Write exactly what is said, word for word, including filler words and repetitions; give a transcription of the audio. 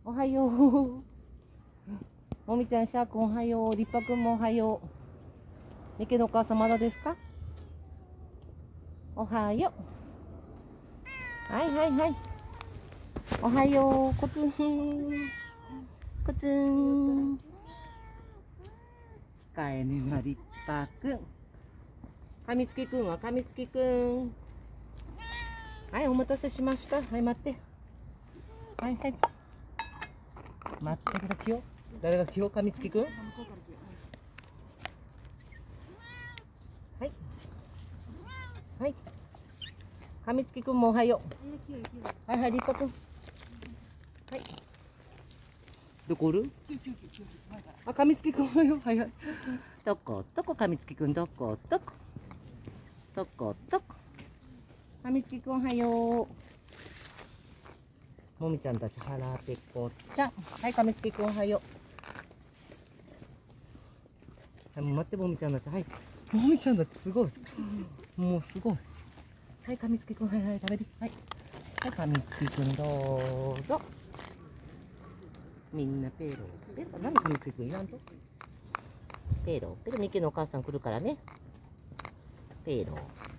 おはよう。もみちゃん、シャーくんおはよう。りっぱくんもおはよう。みけのお母さんまだですか？おはよう。はいはいはい。おはよう。コツン。コツン。カエルのりっぱくん。かみつきくんはかみつきくん。はい、お待たせしました。はい、待って。はいはい。待ってくださいよ。誰が今日かみつきくん？はい。はい。かみつきくんもおはよう。はいはい、りっぱくん。はい。どこおる？あ、かみつきくんおはよう。はいはい。どこどこかみつきくん、どこどこ。どこどこ。かみつきくんおはよう。もみちゃんたち腹ペコちゃん。はい、かみつきくんおはよう。はい、もう待って、もみちゃんたち。はい。もみちゃんたちすごい。もうすごい。はい、かみつきくん、はいはい、食べて。はい。はい、かみつきくんどうぞ。みんなペロペロ。なんでかみつきくんいらんと？ペロペロ。ミケのお母さん来るからね。ペロ